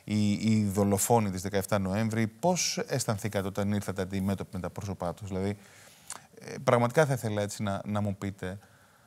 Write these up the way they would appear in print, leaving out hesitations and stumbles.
οι δολοφόνοι της 17 Νοέμβρη. Πώς αισθανθήκατε όταν ήρθατε αντιμέτωποι με τα πρόσωπά τους? Δηλαδή, πραγματικά θα ήθελα έτσι να μου πείτε.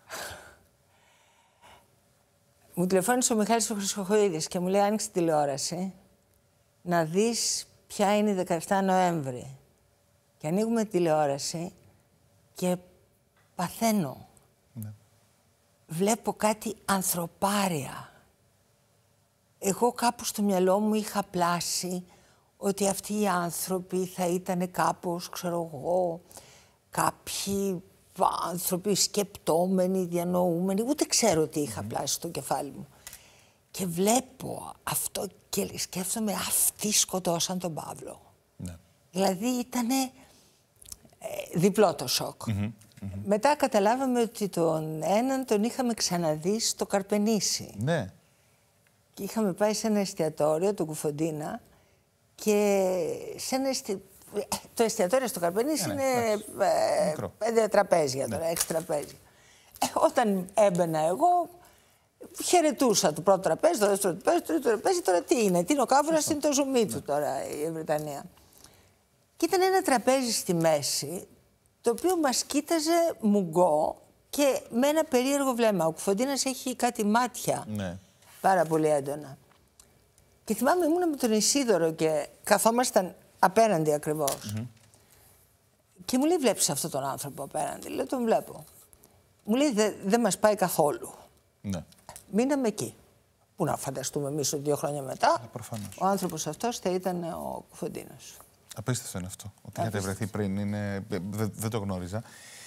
Μου τηλεφώνησε ο Μιχάλης ο Χρυσοχοΐδης και μου λέει: άνοιξε τηλεόραση να δεις ποια είναι η 17 Νοέμβρη. Και ανοίγουμε τηλεόραση και παθαίνω. Ναι. Βλέπω κάτι ανθρωπάρια. Εγώ κάπου στο μυαλό μου είχα πλάσει ότι αυτοί οι άνθρωποι θα ήταν κάπως, ξέρω εγώ, κάποιοι άνθρωποι σκεπτόμενοι, διανοούμενοι, ούτε ξέρω τι είχα πλάσει στο κεφάλι μου. Και βλέπω αυτό και σκέφτομαι, αυτοί σκοτώσαν τον Παύλο. Ναι. Δηλαδή ήτανε διπλό το σοκ. Μετά καταλάβαμε ότι τον έναν τον είχαμε ξαναδεί στο Καρπενήσι. Ναι. Και είχαμε πάει σε ένα εστιατόριο, το Κουφοντίνα, και σε ένα το εστιατόριο στο Καρπενήσι είναι 5 τραπέζια τώρα, 6 τραπέζια. Όταν έμπαινα εγώ, χαιρετούσα το πρώτο τραπέζι, το δεύτερο τραπέζι, το τρίτο τραπέζι. Τώρα τι είναι ο Κάβουρας, είναι το ζουμί του τώρα η Βρετανία. Και ήταν ένα τραπέζι στη μέση, το οποίο μας κοίταζε μουγκό και με ένα περίεργο βλέμμα. Ο Κουφοντίνας έχει κάτι μάτια πάρα πολύ έντονα. Και θυμάμαι, ήμουνα με τον Ισίδωρο και καθόμασταν απέναντι ακριβώς. Και μου λέει: βλέπεις αυτόν τον άνθρωπο απέναντι? Λέω: τον βλέπω. Μου λέει: δεν μας πάει καθόλου. Ναι. Μείναμε εκεί. Πού να φανταστούμε εμείς ότι 2 χρόνια μετά ο άνθρωπος αυτός θα ήταν ο Κουφοντίνας. Απίστευτο είναι αυτό. Ότι είχατε βρεθεί πριν. Δεν το γνώριζα.